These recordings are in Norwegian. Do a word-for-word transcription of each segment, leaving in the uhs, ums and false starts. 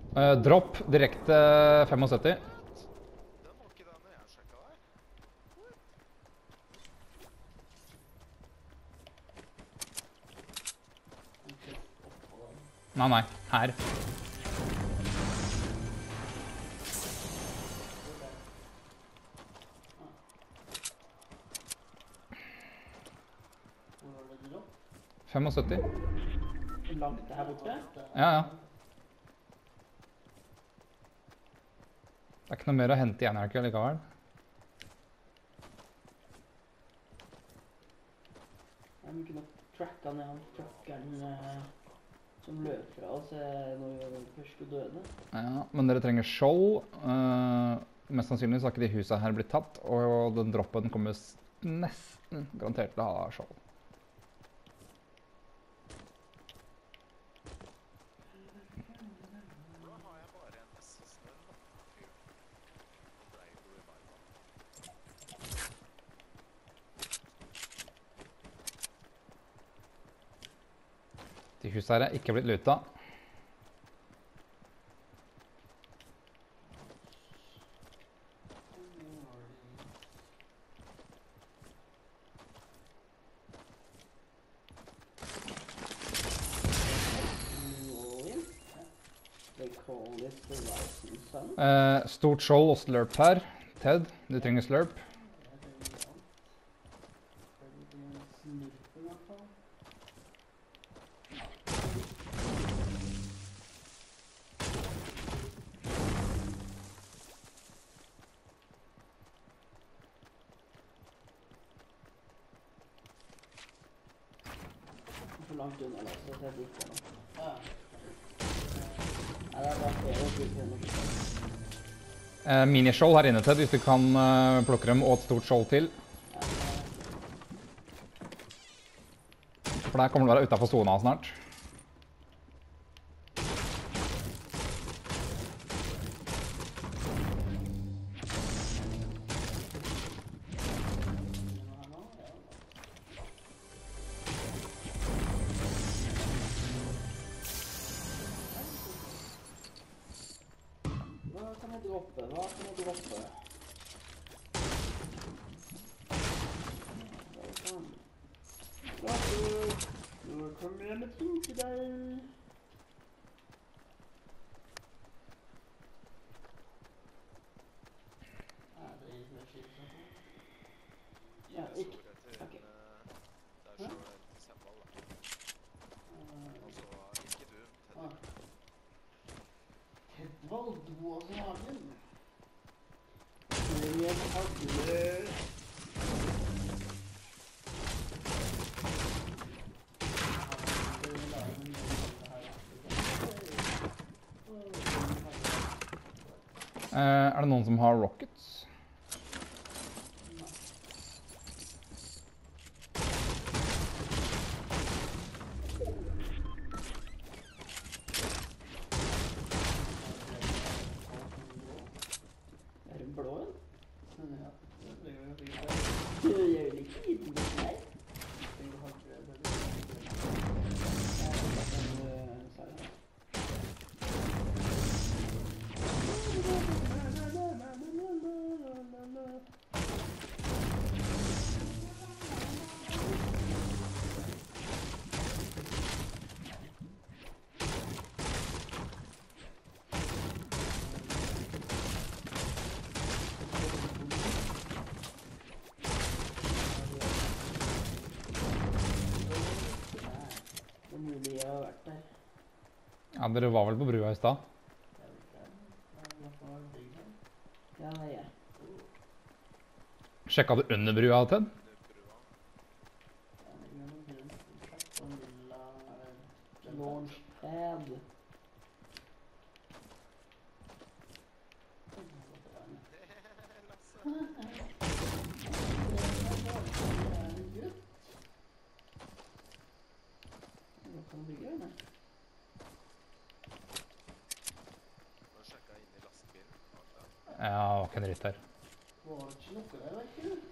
Uh, dropp direkte syttifem. Den var ikke der når jeg sjekket der. Nei, nei. Her. syttifem. Langt her borte? Ja, ja. Det er ikke noe mer å hente igjen her ikke likevel. Jeg må kunne tracka ned han truckeren eh, som løp fra oss eh, når vi var først og døde. Ja, men dere trenger skjold. Uh, mest sannsynlig så har ikke de huset her blitt tatt, og den droppen kommer s- nesten garantert til å ha skjold. Da har jeg bare en assistent, da. Fyr. Og ble jo revival. De huset her er ikke blitt luta. They call it the rising sun. Uh, stort skjold og slurp her. Ted, du trenger slurp. For langt unna da, så jeg ikke noe. Ja. Nei, det er bare flere å bruke noe. Uh, Miniskjold her inne, Ted, hvis du kan uh, plukke dem, og et stort skjold til. For der kommer du være utenfor zona snart. Hva kan jeg droppe? Hva kan jeg droppe? Lasse, nå kommer jeg med ting til deg. Ja, ikke. Ok. Der står det til Sembal, da. Og så ikke du, Teddy. Hedvald Doas Hagen. Med hagle. Uh, er det noen som har rockets? Er det blå en? Ja, det blir jo sikkert. Det gjør det ikke liten bit, nei. Det har ikke det. Ja, det er en uh, seier. Det er mulig jeg har vært der. Ja, dere var vel på brua i stad. Ja, det er jeg. Sjekka du under brua, Ted? Launchpad. Hva kan du bygge, eller? Nå sjekket jeg inn i lastebilen. Ja, det var ikke en dritt her. Var det ikke noe der, vet du?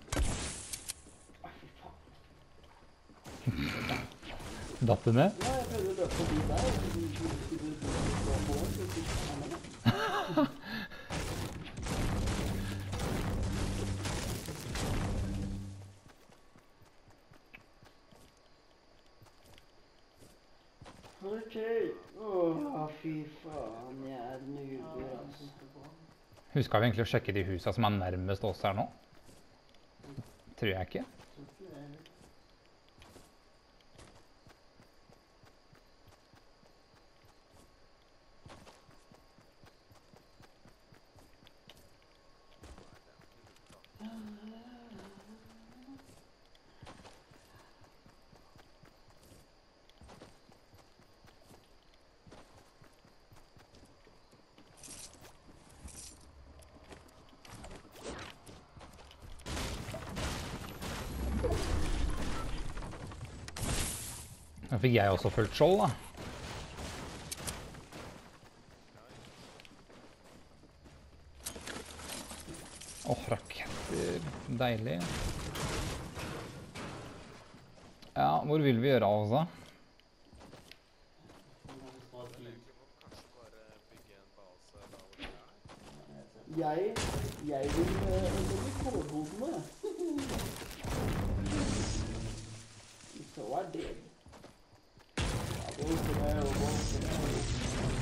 Ai, fy faen. Datt du ned? Ja, jeg løpe forbi der, og så skulle du gå på den, så skulle du ta med det. Ok. Åh, fy faen, jeg er nuber, altså. Husker vi egentlig å sjekke de husa som er nærmest oss her nå? Tror jeg ikke. Da fikk jeg også fullt skjold, da. Åh, raketter. Deilig. Ja, hvor vil vi gjøre av oss da? Egentlig må vi kanskje bare bygge en base der hvor det er. Jeg, jeg vil uh, bli kålhodene. Så er det. Ja, det er jo det, og det er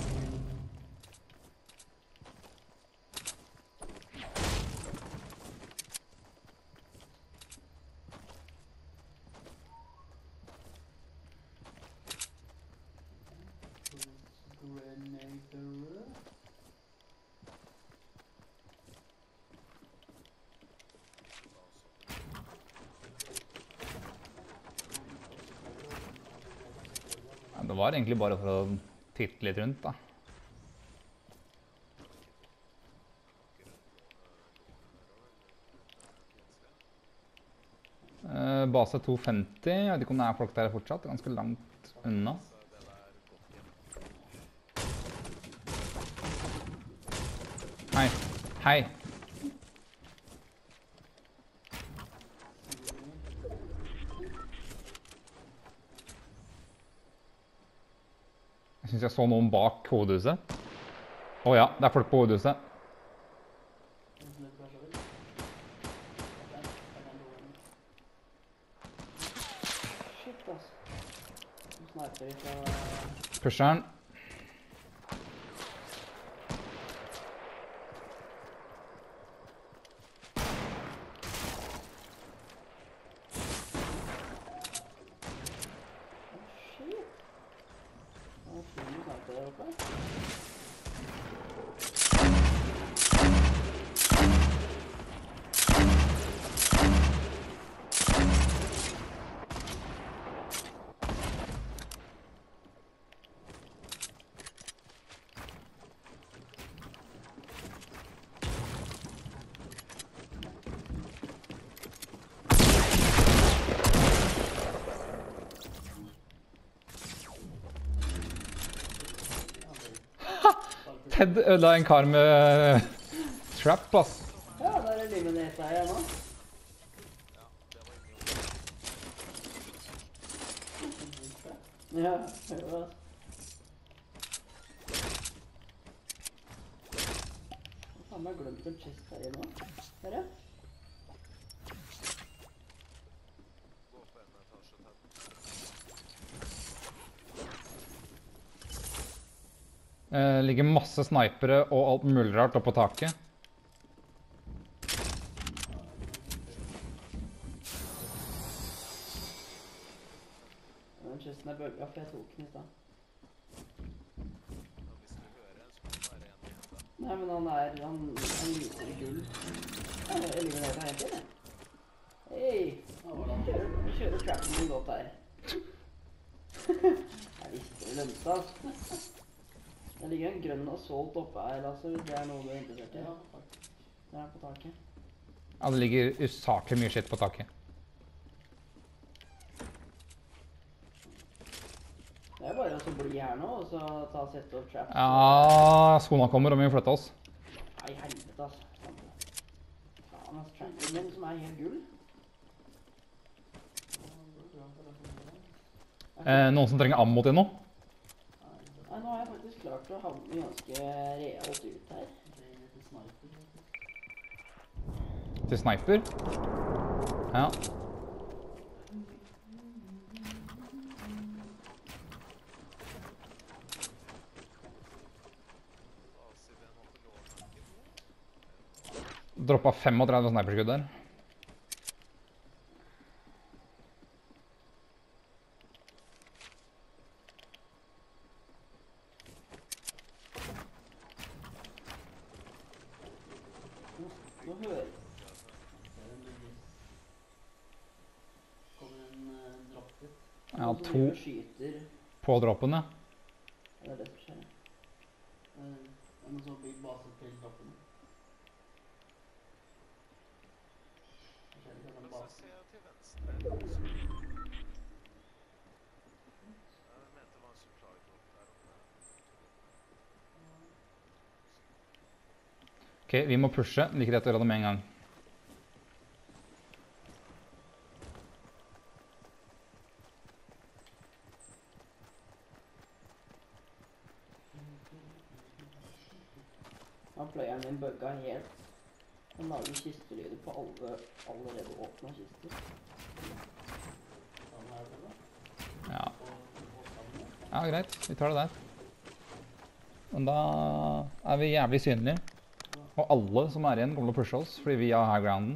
Grenader. Ja, det var egentlig bare for å titte litt rundt, da. Eh, base to femti, jeg vet ikke om det er folk der fortsatt, det er ganske langt unna. Hei, hei. Jeg synes jeg så noen bak hovedhuset. Å ja, det er folk på hovedhuset. Shit, ass. Du sniper fra... Pusheren. Ted ødela en kar med trap, ass. Ja, der er livet her igjen nå. Ja, det var ingen Ja, det var... Faen, jeg har glemt en chest her igjen nå. Her, ja. gå på en etasje til. Eh, ligger masse snipere og alt mulig rart oppe på taket. Den chesten er bøgget, for jeg tok den i stad. Og hvis du hører en, så må det være en igjen da. Nei, men han er... Han, han lyser i gull. Ja, jeg eliminerer deg helt til, jeg. Hei! Vi kjører, vi kjører trappen din godt her. Jeg visste det lønte, altså. Det ligger en grønn assault oppe her, altså, hvis det er noe du er interessert i. Det er på taket. Ja, det ligger usaklig mye shit på taket. Det er bare å så bli her nå, og så ta og sette opp traps. Ja, skona kommer og vi må flytte oss. Nei, helvete, altså. Faen, altså, trappen min som er helt gull. Eh, noen som trenger ammo til noe? så havner vi ganske realt ut her. Til sniper? Ja. Droppa femogtredve sniperskudd der. Nå hører kommer en dropp ut. Ja, Noen som to driver og skyter. på droppen, ja. Det er det som skjer. Det er noen som bygger base til droppen. Men så ser jeg til venstre. Jeg mente det var en supply drop der oppe. Ok, vi må pushe. Like rett å gjøre det med en gang. Han playeren min bugga helt. Han lager kistelyder på alle allerede åpna kister. Ja. Ja, greit. Vi tar det der. Men da er vi jævlig synlige. Og alle som er igjen kommer til å pushe oss, fordi vi har high grounden.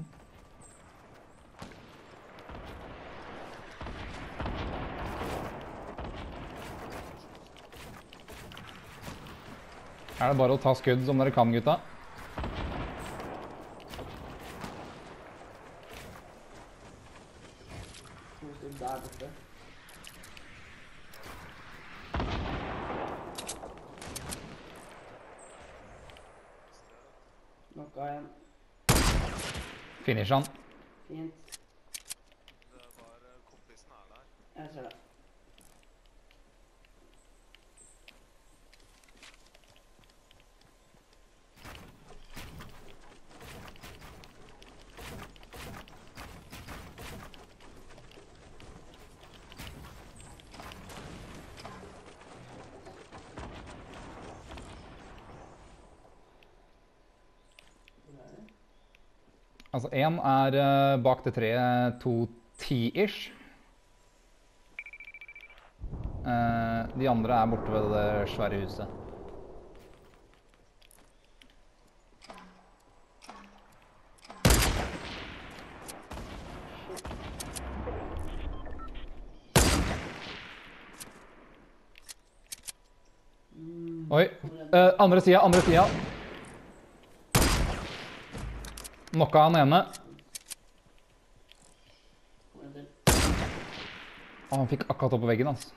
Er det bare å ta skudd som dere kan, gutta? To stykker der borte. Nokka en. Finish han. Fint. Det var eh, kompisen her der. Jeg ser det. Hvor er det? Altså, en er eh, bak det treet to ti-ish. Eh, de andre er borte ved det svære huset. Mm. Oi, eh, andre sida, andre sida. Knocka han ene. Kommer en til. Å, han fikk akkurat opp på veggen, altså.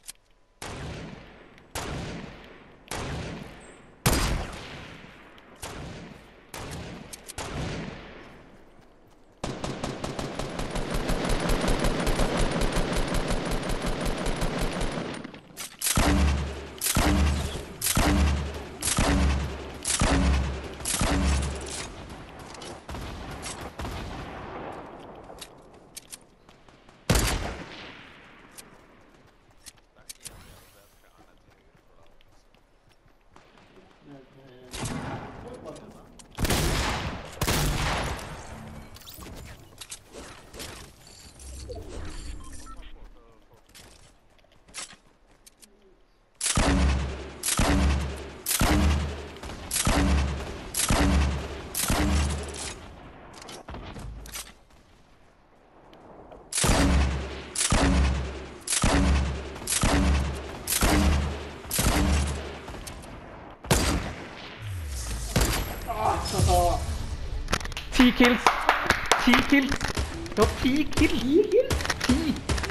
Ti kills! Ti kills! Ja, ti kills! Ti!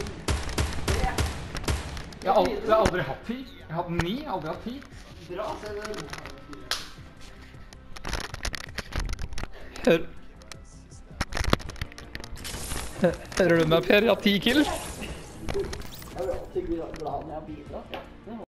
Jeg har aldri, jeg har aldri hatt ti. Jeg har hatt ni, jeg har aldri hatt ti. Bra, se den. Hør. Hører du meg, Per? Jeg har ti kills. Jeg blir alltid glad når jeg har bidratt.